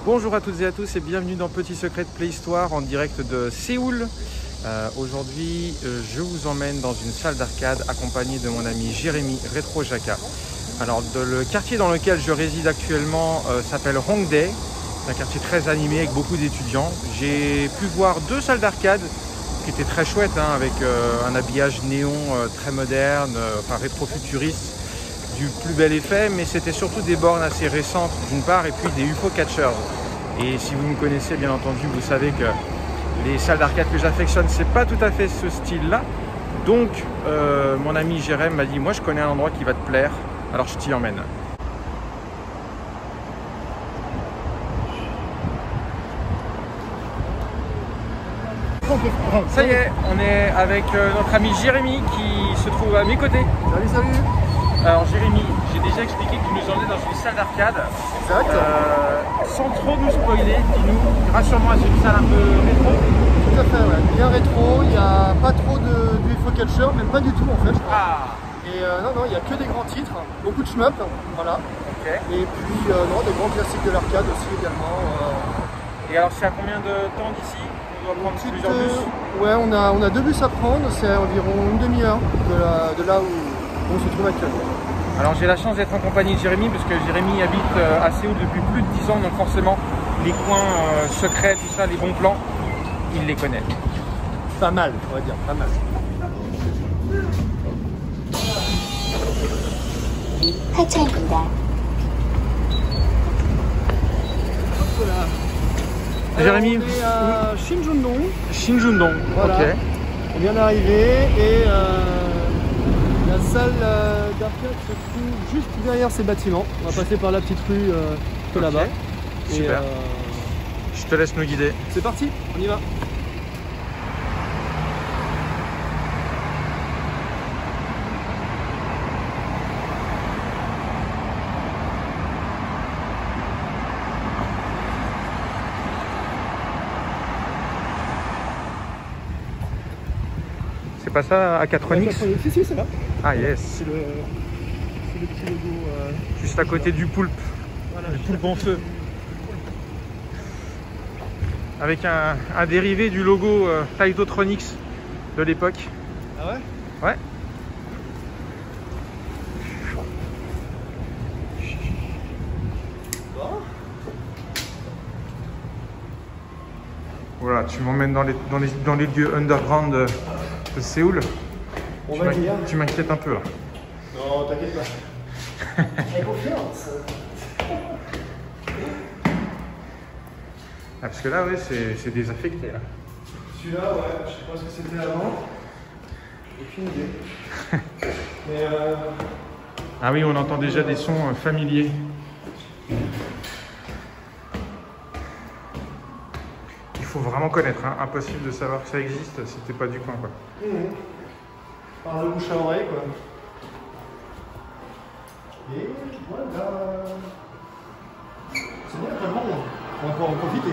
Bonjour à toutes et à tous et bienvenue dans Petit Secret de Playhistoire en direct de Séoul. Aujourd'hui, je vous emmène dans une salle d'arcade accompagné de mon ami Jérémy Retro Jaka. Alors, le quartier dans lequel je réside actuellement s'appelle Hongdae. C'est un quartier très animé avec beaucoup d'étudiants. J'ai pu voir deux salles d'arcade qui étaient très chouettes, avec un habillage néon très moderne, enfin rétro-futuriste, du plus bel effet, mais c'était surtout des bornes assez récentes d'une part et puis des UFO catchers. Et si vous me connaissez bien entendu, vous savez que les salles d'arcade que j'affectionne, c'est pas tout à fait ce style-là. Donc mon ami Jérémy m'a dit, moi je connais un endroit qui va te plaire, alors je t'y emmène. Ça y est, on est avec notre ami Jérémy qui se trouve à mes côtés. Salut, salut. Alors Jérémy, j'ai déjà expliqué que tu nous emmenais dans une salle d'arcade. Exact. Sans trop nous spoiler, dis-nous, rassure-moi, c'est une salle un peu rétro. Tout à fait, ouais. Bien rétro, il n'y a pas trop de UFO catcher, même pas du tout en fait, je crois. Ah. Et non, il n'y a que des grands titres, beaucoup de shmup, voilà. Okay. Et puis non, des grands classiques de l'arcade aussi également. Et alors c'est à combien de temps d'ici? On doit prendre plusieurs bus? Ouais, on a deux bus à prendre, c'est environ une demi-heure de là où on se trouve actuellement. Alors j'ai la chance d'être en compagnie de Jérémy parce que Jérémy habite à Séoul depuis plus de 10 ans, donc forcément les coins secrets, tout ça, les bons plans, il les connaît. Pas mal, on va dire, pas mal. Voilà. Jérémy, on est à Shinjundong. Shinjundong, Voilà. ok. On vient d'arriver et la salle d'arcade se trouve juste derrière ces bâtiments. On va passer par la petite rue que là-bas. Super. Je te laisse nous guider. C'est parti, on y va. C'est pas ça à 4Onyx? Si, c'est là. Ah yes. C'est le petit logo. Juste à côté du poulpe. Voilà, le poulpe en feu. Avec un dérivé du logo Taitotronics de l'époque. Ah ouais? Ouais. Bon. Voilà, tu m'emmènes dans les lieux underground de Séoul. On va dire. Tu m'inquiètes un peu là. Non, t'inquiète pas. J'ai confiance. Ah, parce que là, ouais, c'est désaffecté là. Celui-là, ouais, je sais pas ce que c'était avant. Aucune idée. Mais Ah oui, on entend déjà des sons familiers. Il faut vraiment connaître, hein. Impossible de savoir que ça existe si t'es pas du coin, quoi. Par le bouche à oreille, quoi. Et voilà. C'est bien, vraiment. On va pouvoir en profiter.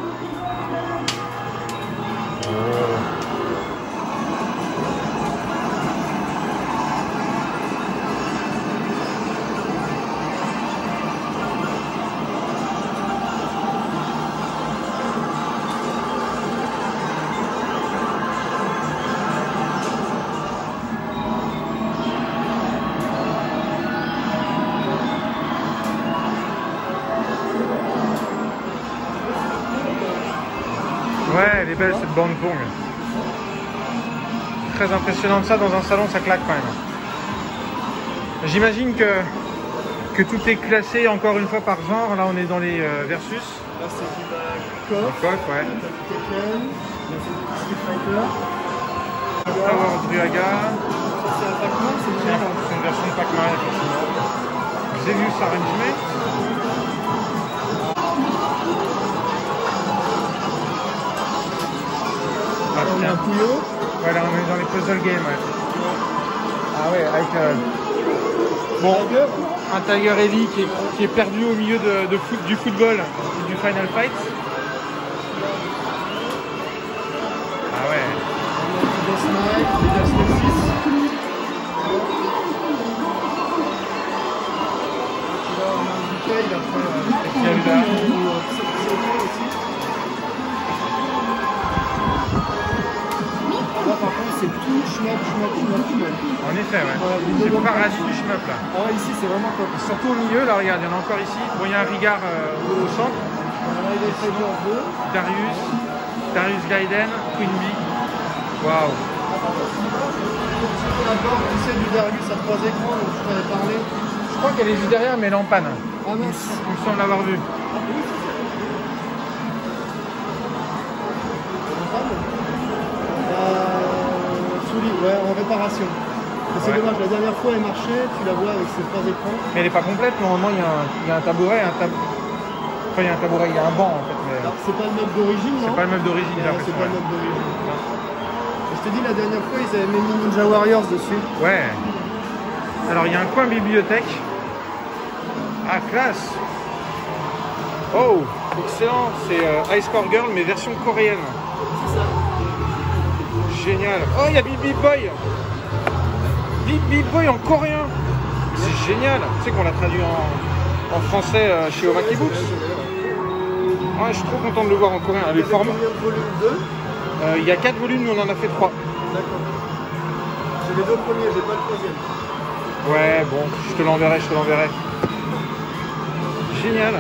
Ouais, elle est belle cette bande Pong. Très impressionnant, ça dans un salon, ça claque quand même. J'imagine que tout est classé encore une fois par genre. Là on est dans les versus. Là c'est du KOF, ouais. Tekken, là c'est Street Fighter. Power Druaga. Ça c'est un Pac-Man, C'est une version de Pac-Man, effectivement. J'ai vu ça résumé. On a un Puyo. Ouais, là on est dans les puzzle games, ouais. Ah ouais, avec un Tiger Ellie qui est perdu au milieu du football et du Final Fight. Ah ouais. On a du Death Knight, du Death Knight 6. Là on a un bouquet, il a fait Zelda. c'est tout shmup. En effet, ouais. Ouais, C'est le paradis du shmup là. Ah ouais, ici c'est vraiment top. Surtout au milieu, là regarde, il y en a encore ici. Bon, il y a un Rigard au centre. Là, il est Fighter 2. Darius Gaiden, Queen Bee. Waouh. La porte, tu sais, du Darius à 3 écrans, donc je t'avais parlé. Je crois qu'elle est juste derrière, mais elle est en panne. Ah mince. Il me semble l'avoir vu. Ouais, en réparation. C'est dommage, la dernière fois elle marchait, tu la vois avec ses 3 écrans. Mais elle n'est pas complète, normalement il y a un tabouret, enfin il y a un tabouret, il y a un banc en fait. Mais... c'est pas le meuble d'origine, non? C'est pas le meuble d'origine, c'est pas le meuble d'origine. Je te dis, la dernière fois ils avaient mis Ninja Warriors dessus. Ouais. Alors il y a un coin bibliothèque. Ah, classe. Oh, excellent, c'est Ice Core Girl mais version coréenne. C'est ça. Génial. Oh, il y a Beep Beep Boy. Beep Beep Boy en coréen. C'est génial. Tu sais qu'on l'a traduit en français chez Omaki Books. Ah, je suis trop content de le voir en coréen. Les formats. Il y a 4 volumes, mais on en a fait 3. D'accord. J'ai les 2 premiers, j'ai pas le 3e. Ouais, bon, je te l'enverrai. Génial.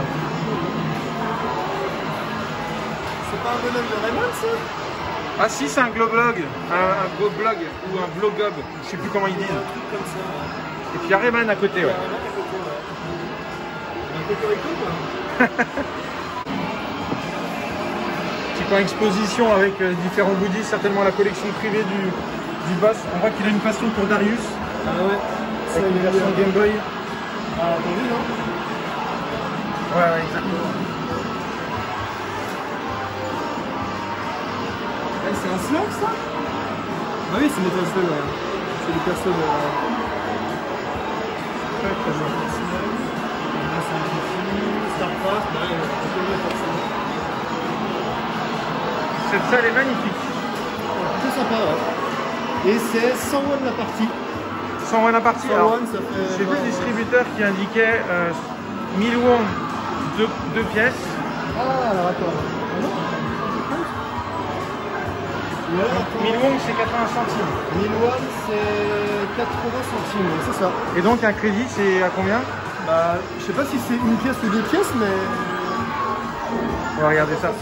C'est pas un bonhomme de Raymond, ça? Ah si, c'est un globlog, un globlog ou un vlogob, je sais plus comment ils disent. Comme ça. Et puis il y a Rayman à côté, ouais. Un cocorico, quoi. Petit coin exposition avec différents goodies, certainement la collection privée du boss. On voit qu'il a une passion pour Darius. Ah ouais. Avec une version Game Boy. Ah, t'as vu, non? Ouais, exactement. C'est un slug, ça? Ah oui, c'est Metal Slug, ouais. C'est du perso de... Très bien. Starcraft, là, on peut le mettre forcément. Cette salle est magnifique. C'est sympa, ouais. Et c'est 100 won la partie. 100 won la partie. 100 won, ça fait... J'ai vu le distributeur qui indiquait 1000 won 2 pièces. Ah, alors attends. 1000 won c'est 80 centimes. 1000 won c'est 80 centimes, c'est ça. Et donc un crédit c'est à combien? Bah, je sais pas si c'est une pièce ou 2 pièces, mais... On va regarder ça.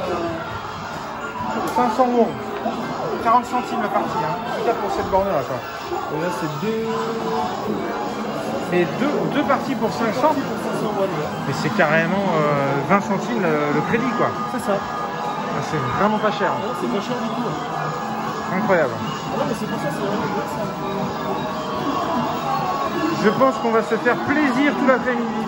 500 won. 40 centimes la partie, hein. Tout à pour cette borne là quoi. Et là c'est 2... Mais deux parties pour 500 won, ouais. Mais c'est carrément 20 centimes le crédit quoi. C'est ça. C'est vraiment pas cher. Ah, c'est pas cher du tout. Hein. Incroyable. Ah non, mais c'est pour ça, c'est vraiment bien ça. Je pense qu'on va se faire plaisir tout l'après-midi.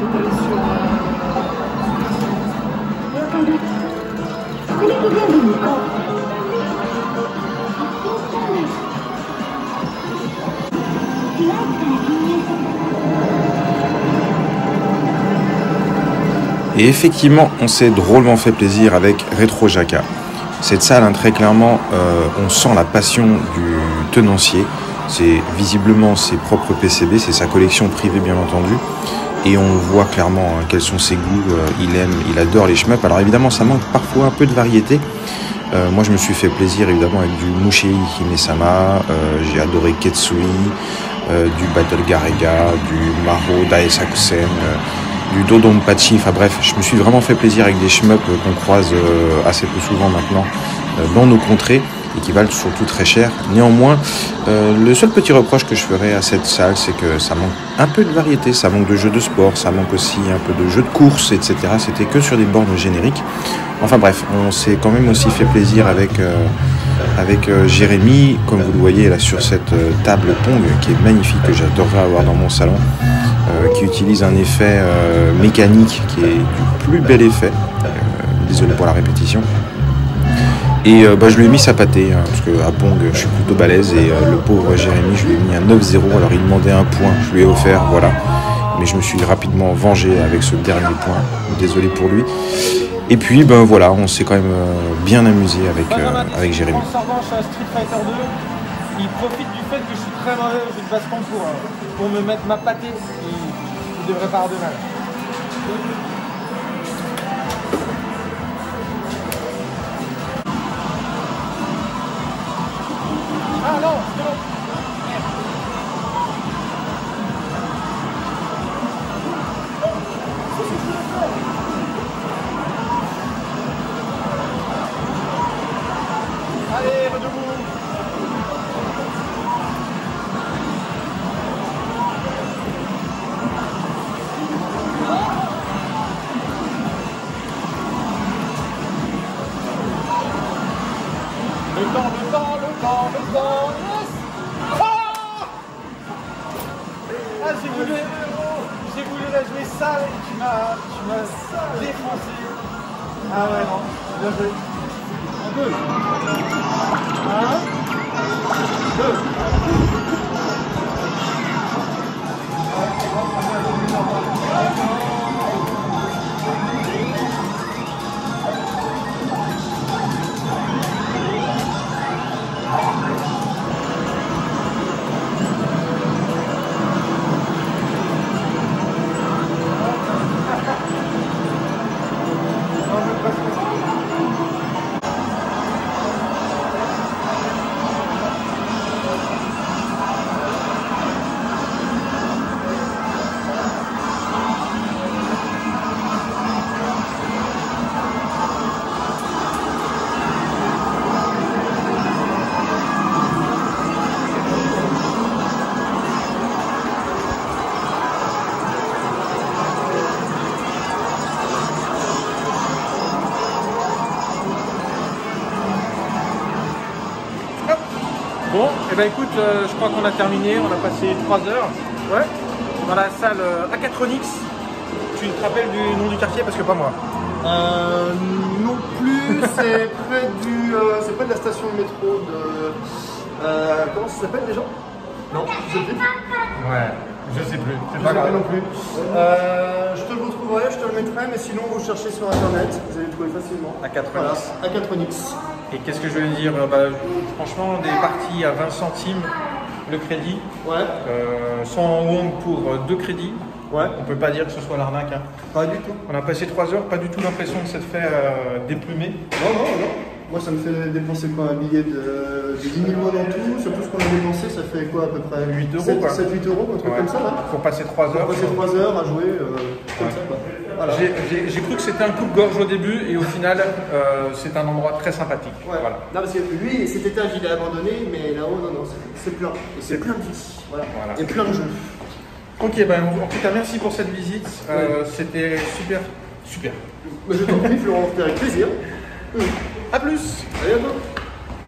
Et effectivement, on s'est drôlement fait plaisir avec Retro Jaka. Cette salle, hein, très clairement, on sent la passion du tenancier. C'est visiblement ses propres PCB, c'est sa collection privée bien entendu. Et on voit clairement quels sont ses goûts. Il adore les shmups. Alors évidemment, ça manque parfois un peu de variété. Moi, je me suis fait plaisir évidemment avec du Mushei Hime-sama. J'ai adoré Ketsui, du Battle Garega, du Maro Daesakusen, du Dodonpachi. Enfin bref, je me suis vraiment fait plaisir avec des shmups qu'on croise assez peu souvent maintenant dans nos contrées et qui valent surtout très cher. Néanmoins, le seul petit reproche que je ferais à cette salle, c'est que ça manque un peu de variété, ça manque de jeux de sport, ça manque aussi un peu de jeux de course, etc. C'était que sur des bornes génériques. Enfin bref, on s'est quand même aussi fait plaisir avec Jérémy, comme vous le voyez là sur cette table Pong qui est magnifique, que j'adorerais avoir dans mon salon, qui utilise un effet mécanique qui est du plus bel effet. Désolé pour la répétition. Et je lui ai mis sa pâtée, hein, parce qu'à Pong je suis plutôt balèze, et le pauvre Jérémy, je lui ai mis un 9-0, alors il demandait un point, je lui ai offert, voilà. Mais je me suis rapidement vengé avec ce dernier point, désolé pour lui. Et puis voilà, on s'est quand même bien amusé avec Jérémy. En revanche à Street Fighter 2, il profite du fait que je suis très mauvais au jeu de baston pour me mettre ma pâtée. Il devrait pas avoir de mal. tu m'as défoncé. Ah ouais, non, bien joué. En 2. 2. Bon, et ben écoute, je crois qu'on a terminé, on a passé 3 heures. Ouais. Dans la salle Hackatronics. Tu te rappelles du nom du quartier parce que pas moi. Non plus, c'est près de la station de métro de... comment ça s'appelle déjà? Non, je sais plus. Ouais, je sais plus. Je sais pas non plus. Je te le retrouverai, je te le mettrai, mais sinon vous cherchez sur internet, vous allez le trouver facilement. Hackatronics. Voilà, Hackatronics. Et qu'est-ce que je veux dire, franchement, des parties à 20 centimes le crédit. Ouais. 100 won pour 2 crédits. Ouais. On peut pas dire que ce soit l'arnaque. Hein. Pas du tout. On a passé 3 heures, pas du tout l'impression de s'être fait déplumer. Non, non, non. Moi, ça me fait dépenser quoi, un billet de 10 000 won en tout. Sur tout ce qu'on a dépensé, ça fait quoi à peu près 8 euros, 7, quoi. 7-8 euros, un truc comme ça. Là. Pour passer 3 heures. Pour passer 3 heures à jouer comme ça. Quoi. Voilà. J'ai cru que c'était un coupe-gorge au début et au final, c'est un endroit très sympathique. Ouais. Voilà. Non, parce que lui, cet étage, il est abandonné, mais là-haut, non, non, c'est plein. Et c'est plein de vie. Voilà. Voilà. Et plein de jeux. Ok, ben, en tout cas, merci pour cette visite. C'était super. Super. Je t'en prie, Florent, c'était avec plaisir. À plus. À bientôt.